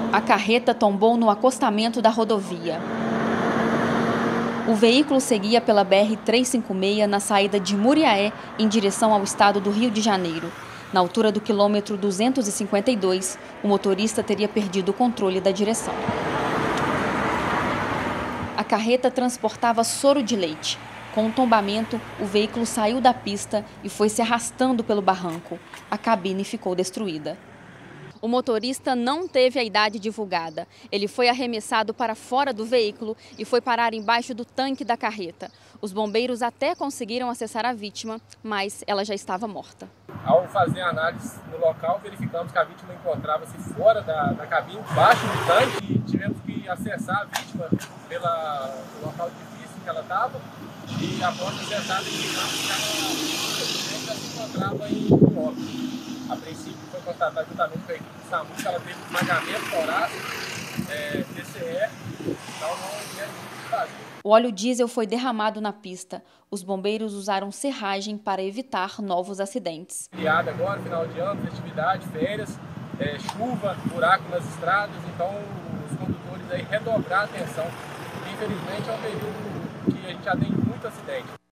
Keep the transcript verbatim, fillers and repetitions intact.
A carreta tombou no acostamento da rodovia. O veículo seguia pela B R trezentos e cinquenta e seis na saída de Muriaé, em direção ao estado do Rio de Janeiro. Na altura do quilômetro duzentos e cinquenta e dois, o motorista teria perdido o controle da direção. A carreta transportava soro de leite. Com o tombamento, o veículo saiu da pista e foi se arrastando pelo barranco. A cabine ficou destruída. O motorista não teve a idade divulgada. Ele foi arremessado para fora do veículo e foi parar embaixo do tanque da carreta. Os bombeiros até conseguiram acessar a vítima, mas ela já estava morta. Ao fazer a análise no local, verificamos que a vítima encontrava-se fora da, da cabine, embaixo do tanque, e tivemos que acessar a vítima pela, pelo local difícil que ela estava. E após acessar, verificamos que ela, ela se encontrava em óbito. A princípio foi constatado juntamente com a equipe de SAMU que ela teve esmagamento torácico, é, T C E, então não tinha o que fazer. O óleo diesel foi derramado na pista. Os bombeiros usaram serragem para evitar novos acidentes. Criado agora, final de ano, festividade, férias, é, chuva, buraco nas estradas, então os condutores aí redobrar a atenção. Infelizmente é um período que a gente atende muito acidente.